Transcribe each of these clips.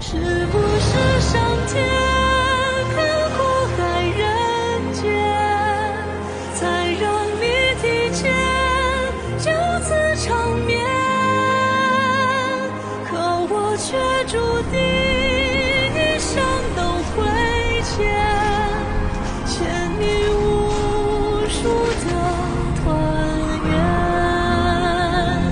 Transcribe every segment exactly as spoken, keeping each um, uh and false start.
是不是上天看苦海人间，才让你提前就此长眠？可我却注定一生都会欠，欠你无数的团圆。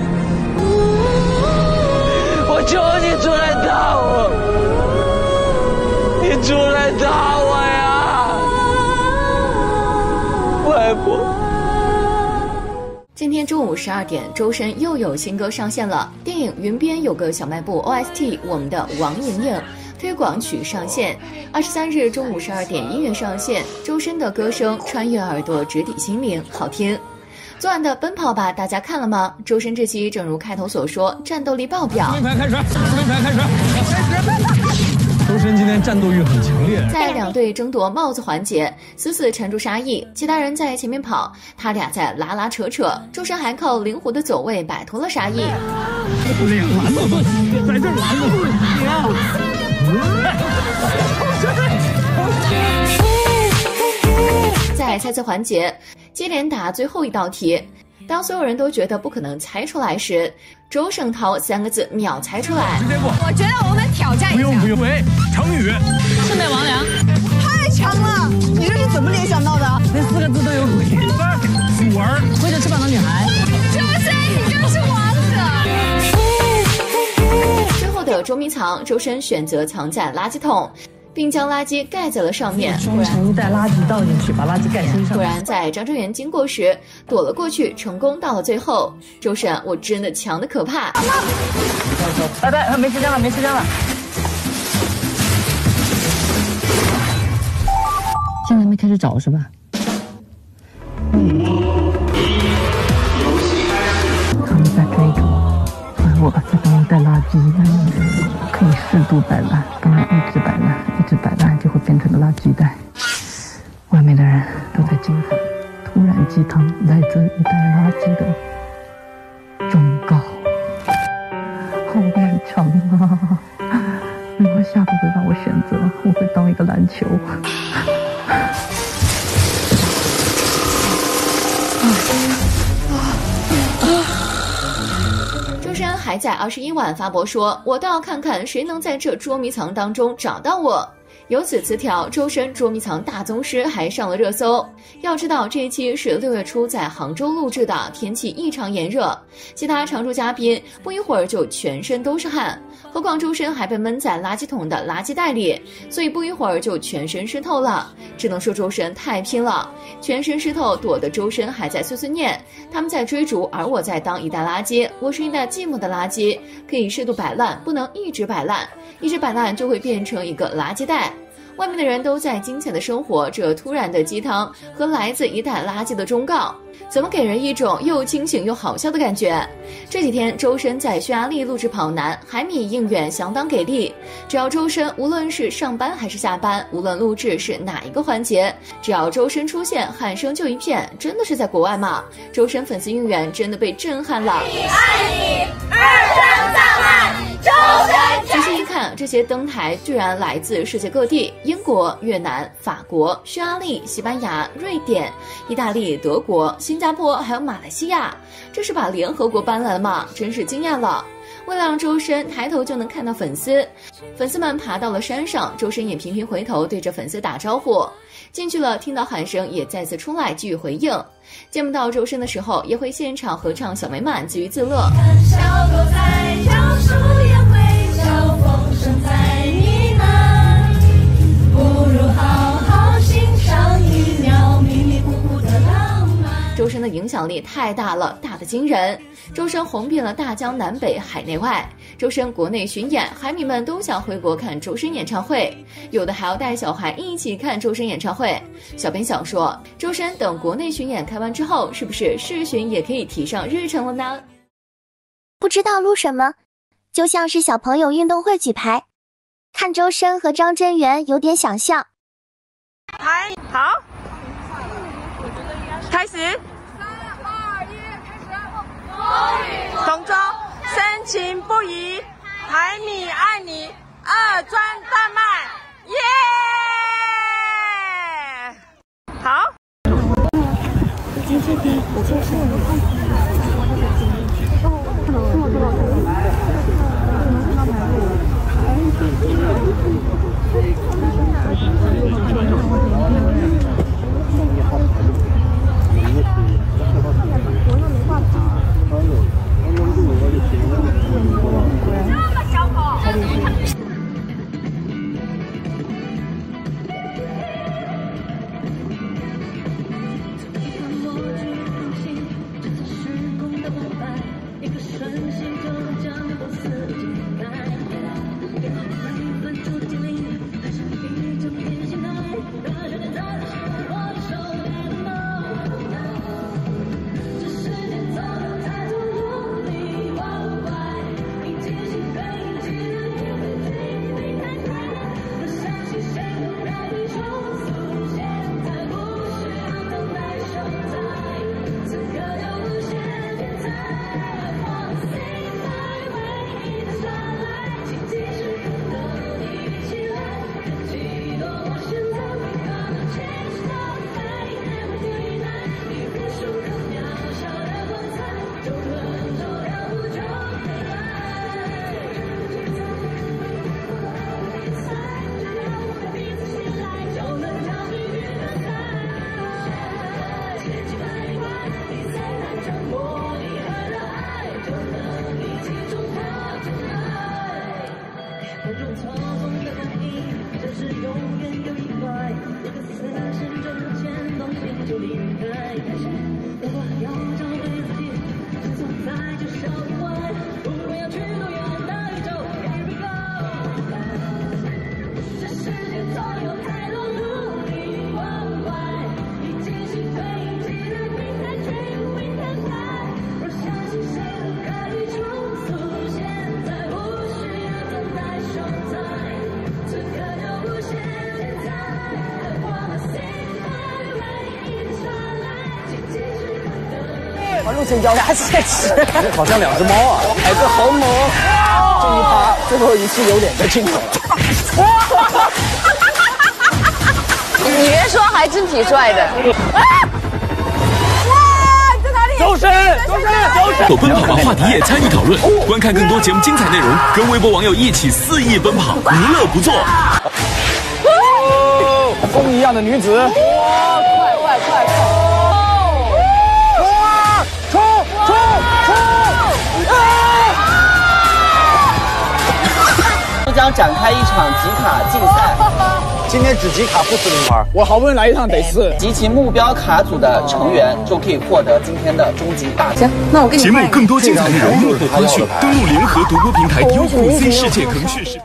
我求你出来打我，你出来打我呀，外婆。 今天中午十二点，周深又有新歌上线了。电影《云边》有个小卖部 O S T《我们的王莹莹》推广曲上线。二十三日中午十二点，音乐上线，周深的歌声穿越耳朵，直抵心灵，好听。昨晚的《奔跑吧》大家看了吗？周深这期正如开头所说，战斗力爆表。 开始，开始，周深今天战斗欲很强烈， 在两队争夺帽子环节，死死缠住沙溢，其他人在前面跑，他俩在拉拉扯扯，周深还靠灵活的走位摆脱了沙溢。 两完了，在这完了。在猜测环节，接连打最后一道题。当所有人都觉得不可能猜出来时，周圣涛三个字秒猜出来。 我觉得我们挑战一下。 不用不用，喂，成语。 魑魅魍魉。 太强了！你这是怎么联想到的？ 那四个字都有鬼。 虎儿， 挥着翅膀的女孩。周深，你就是王者。 之后的捉迷藏，周深选择藏在垃圾桶，并将垃圾盖在了上面， 装成一袋垃圾倒进去，把垃圾盖身上。 果然在张真源经过时躲了过去，成功到了最后。周深，我真的强的可怕！ 拜拜，没时间了，没时间了。 现在还没开始找是吧？ 他们在追着我，而我在帮我带垃圾。可以适度摆烂，不能一直摆烂，一直摆烂就会变成个垃圾袋。外面的人都在惊叹，突然鸡汤来自一袋垃圾的忠告，好漫长啊！如果下辈子让我选择，我会当一个篮球。 周深还在二十一晚发博说：“我倒要看看谁能在这捉迷藏当中找到我。”由此词条，周深捉迷藏大宗师还上了热搜。要知道，这一期是六月初在杭州录制的，天气异常炎热，其他常驻嘉宾不一会儿就全身都是汗，何况周深还被闷在垃圾桶的垃圾袋里，所以不一会儿就全身湿透了。只能说周深太拼了，全身湿透躲的周深还在碎碎念：他们在追逐，而我在当一袋垃圾，我是一袋寂寞的垃圾，可以适度摆烂，不能一直摆烂，一直摆烂就会变成一个垃圾袋。外面的人都在金钱的生活，这突然的鸡汤和来自一袋垃圾的忠告，怎么给人一种又清醒又好笑的感觉？这几天周深在匈牙利录制《跑男》，海米应援相当给力。只要周深无论是上班还是下班，无论录制是哪一个环节，只要周深出现，喊声就一片，真的是在国外吗？周深粉丝应援真的被震撼了。 爱你，二声赞叹，周深。 仔细一看，这些登台居然来自世界各地，英国、越南、法国、匈牙利、西班牙、瑞典、意大利、德国、新加坡还有马来西亚，这是把联合国搬来了吗？真是惊讶了。为了让周深抬头就能看到粉丝，粉丝们爬到了山上，周深也频频回头对着粉丝打招呼。进去了，听到喊声也再次出来给予回应。见不到周深的时候，也会现场合唱小美满，自娱自乐。 小狗在叫，树叶会笑，风声在呢喃，不如好好欣赏一秒迷迷糊糊的浪漫。 周深的影响力太大了，大得惊人。周深红遍了大江南北海内外，周深国内巡演，海迷们都想回国看周深演唱会，有的还要带小孩一起看周深演唱会。小编想说，周深等国内巡演开完之后，是不是世巡也可以提上日程了呢？ 不知道录什么，就像是小朋友运动会举牌，看周深和张真源有点想象。 嗨，好，开始。动作深情不移，海米爱你，二专丹麦，耶！好。 陆晨教他现吃， 好像两只猫啊！ 哎，这好猛！这一趴最后一次有脸的镜头了。 你别说，还真挺帅的。 哇！在哪里？ 周深，周深，周深！ 有奔跑吧话题也参与讨论，观看更多节目精彩内容，跟微博网友一起肆意奔跑，无乐不作。 风一样的女子，哇！快快快快！冲冲冲！将展开一场集卡竞赛。 今天只集卡不死名牌，我好不容易来一趟得四。 集齐目标卡组的成员就可以获得今天的终极大奖。 那我给你节目更多精彩内容、幕后花絮，登录联合独播平台优酷 Z 世界腾讯视频。